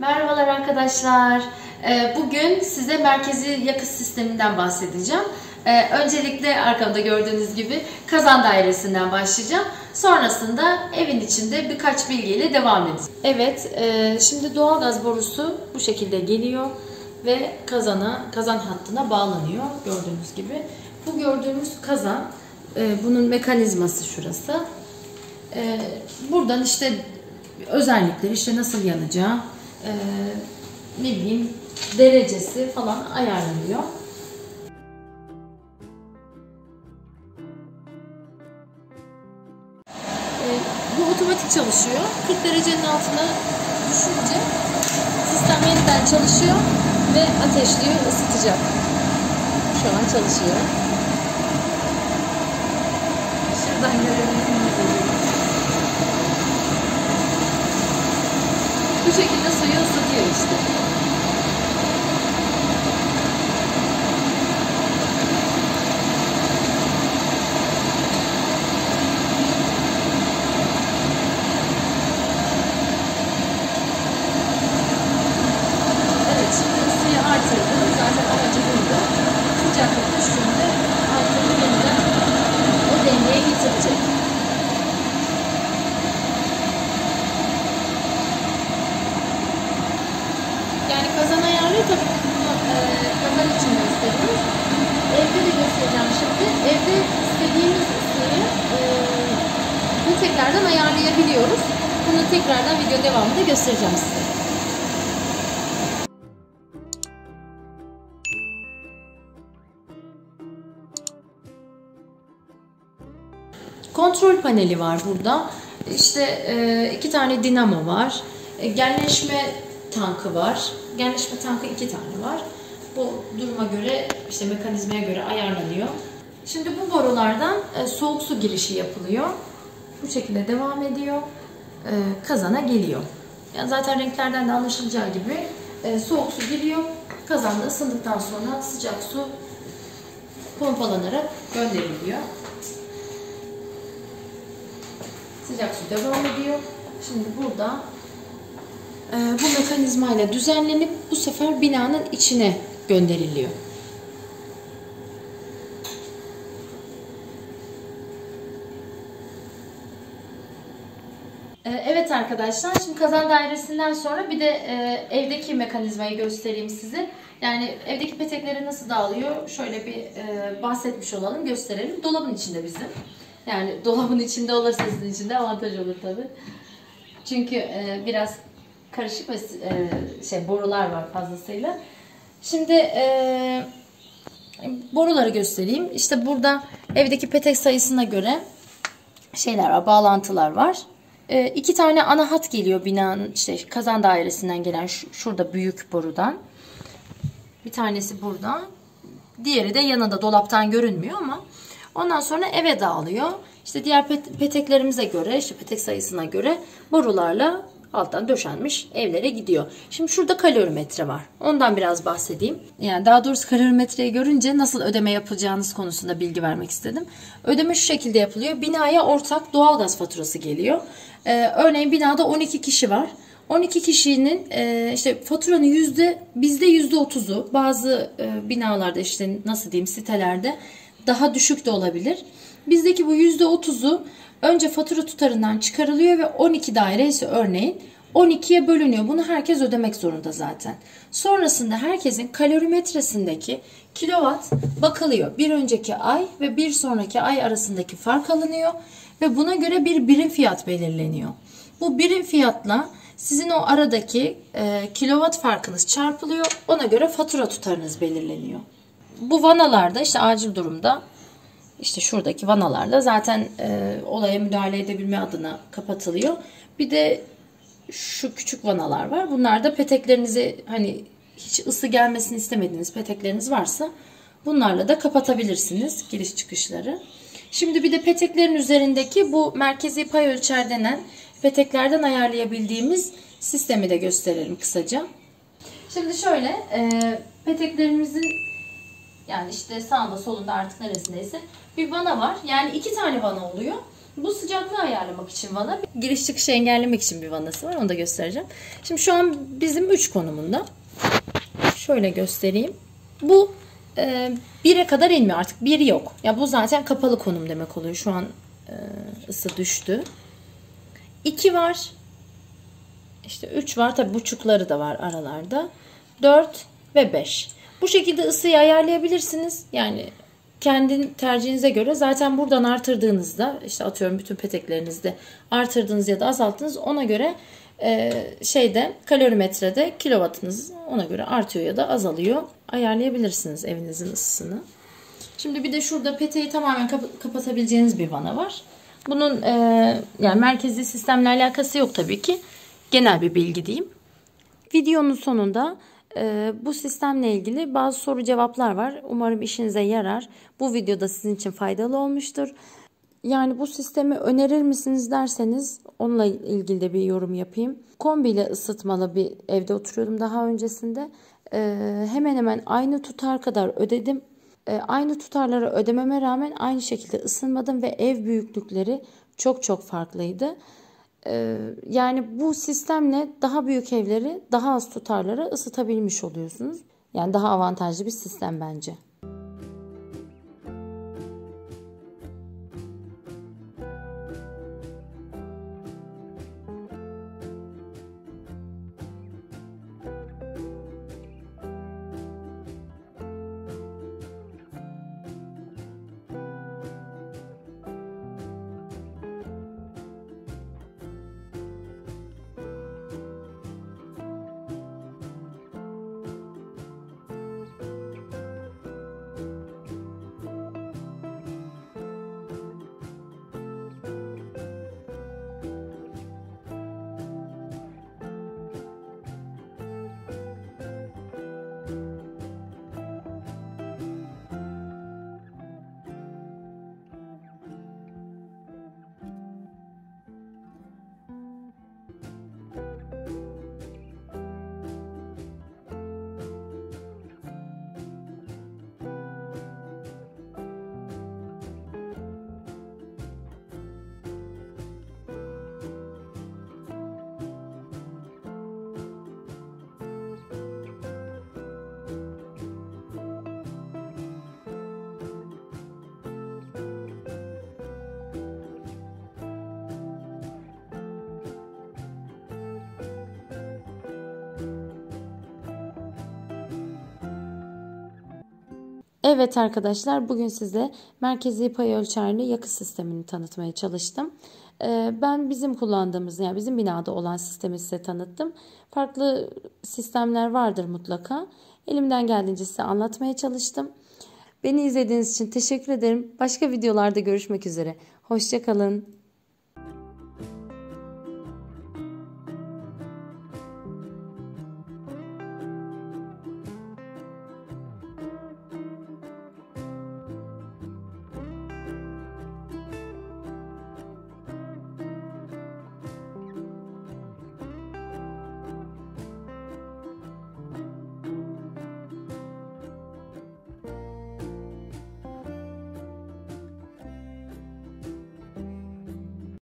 Merhabalar arkadaşlar. Bugün size merkezi yakıt sisteminden bahsedeceğim. Öncelikle arkamda gördüğünüz gibi kazan dairesinden başlayacağım. Sonrasında evin içinde birkaç bilgiyle devam edeceğim. Evet, şimdi doğalgaz borusu bu şekilde geliyor ve kazan hattına bağlanıyor gördüğünüz gibi. Bu gördüğümüz kazan, bunun mekanizması şurası. Buradan işte özellikleri, işte nasıl yanacağı, ne bileyim derecesi falan ayarlanıyor. Bu otomatik çalışıyor. 40 derecenin altına düşünce sistem yeniden çalışıyor ve ateşliyor, ısıtacak. Şu an çalışıyor. Şuradan görebilirsiniz. Bu şekilde suyu ısıtıyor işte. Evet, şimdi ısıyı artırdım. Zaten amacı buydu. Sıcaklık düştüğünde altını yeniden o dengeye getirecek. Yani kazan ayarlıyor, tabii ki bunu kazan için gösteriyoruz. Evde de göstereceğim şimdi. Evde istediğimiz ısıyı tekrardan ayarlayabiliyoruz. Bunu tekrardan video devamında göstereceğim size. Kontrol paneli var burada. İşte iki tane dinamo var. Genleşme tankı var. Genleşme tankı 2 tane var. Bu duruma göre, işte mekanizmaya göre ayarlanıyor. Şimdi bu borulardan soğuk su girişi yapılıyor. Bu şekilde devam ediyor. Kazana geliyor. Yani zaten renklerden de anlaşılacağı gibi soğuk su giriyor. Kazanda ısındıktan sonra sıcak su pompalanarak gönderiliyor. Sıcak su devam ediyor. Şimdi burada bu mekanizmayla düzenlenip bu sefer binanın içine gönderiliyor. Evet arkadaşlar, şimdi kazan dairesinden sonra bir de evdeki mekanizmayı göstereyim size. Yani evdeki petekleri nasıl dağılıyor şöyle bir bahsetmiş olalım, gösterelim. Dolabın içinde bizim. Yani dolabın içinde olursa sizin için de avantaj olur tabii. Çünkü biraz karışık ve borular var fazlasıyla. Şimdi boruları göstereyim. İşte burada evdeki petek sayısına göre şeyler var, bağlantılar var. 2 tane ana hat geliyor binanın, işte kazan dairesinden gelen şurada büyük borudan. Bir tanesi burada. Diğeri de yanında, dolaptan görünmüyor ama ondan sonra eve dağılıyor. İşte diğer peteklerimize göre, işte petek sayısına göre borularla alttan döşenmiş evlere gidiyor. Şimdi şurada kalorimetre var. Ondan biraz bahsedeyim. Yani daha doğrusu kalorimetreyi görünce nasıl ödeme yapacağınız konusunda bilgi vermek istedim. Ödeme şu şekilde yapılıyor. Binaya ortak doğalgaz faturası geliyor. Örneğin binada 12 kişi var. 12 kişinin işte faturanın bizde %30'u, bazı binalarda, işte nasıl diyeyim, sitelerde daha düşük de olabilir. Bizdeki bu %30'u önce fatura tutarından çıkarılıyor ve 12 daire ise örneğin 12'ye bölünüyor. Bunu herkes ödemek zorunda zaten. Sonrasında herkesin kalorimetresindeki kilowatt bakılıyor. Bir önceki ay ve bir sonraki ay arasındaki fark alınıyor ve buna göre bir birim fiyat belirleniyor. Bu birim fiyatla sizin o aradaki kilowatt farkınız çarpılıyor. Ona göre fatura tutarınız belirleniyor. Bu vanalarda, işte acil durumda, İşte şuradaki vanalarda zaten olaya müdahale edebilme adına kapatılıyor. Bir de şu küçük vanalar var. Bunlarda peteklerinizi, hani hiç ısı gelmesini istemediğiniz petekleriniz varsa bunlarla da kapatabilirsiniz giriş çıkışları. Şimdi bir de peteklerin üzerindeki bu merkezi pay ölçer denen peteklerden ayarlayabildiğimiz sistemi de gösterelim kısaca. Şimdi şöyle peteklerimizin, yani işte sağında solunda artık neresindeyse bir vana var. Yani 2 tane vana oluyor. Bu sıcaklığı ayarlamak için vana. Giriş çıkışı engellemek için bir vanası var. Onu da göstereceğim. Şimdi şu an bizim 3 konumunda. Şöyle göstereyim. Bu 1'e kadar inmiyor. Artık 1 yok. Ya bu zaten kapalı konum demek oluyor. Şu an ısı düştü. 2 var. İşte 3 var. Tabi buçukları da var aralarda. 4 ve 5. Bu şekilde ısıyı ayarlayabilirsiniz. Yani kendi tercihinize göre. Zaten buradan artırdığınızda, işte atıyorum bütün peteklerinizde artırdığınız ya da azalttığınız, ona göre kalorimetrede kilovatınız ona göre artıyor ya da azalıyor. Ayarlayabilirsiniz evinizin ısısını. Şimdi bir de şurada peteği tamamen kapatabileceğiniz bir vana var. Bunun yani merkezi sistemle alakası yok tabii ki. Genel bir bilgi diyeyim. Videonun sonunda bu sistemle ilgili bazı soru cevaplar var. Umarım işinize yarar. Bu videoda sizin için faydalı olmuştur. Yani bu sistemi önerir misiniz derseniz onunla ilgili de bir yorum yapayım. Kombiyle ısıtmalı bir evde oturuyordum daha öncesinde. Hemen hemen aynı tutar kadar ödedim. Aynı tutarları ödememe rağmen aynı şekilde ısınmadım ve ev büyüklükleri çok çok farklıydı. Yani bu sistemle daha büyük evleri daha az tutarlara ısıtabilmiş oluyorsunuz. Yani daha avantajlı bir sistem bence. Evet arkadaşlar, bugün size merkezi pay ölçerli yakıt sistemini tanıtmaya çalıştım. Ben bizim kullandığımız, yani bizim binada olan sistemi size tanıttım. Farklı sistemler vardır mutlaka. Elimden geldiğince size anlatmaya çalıştım. Beni izlediğiniz için teşekkür ederim. Başka videolarda görüşmek üzere. Hoşça kalın.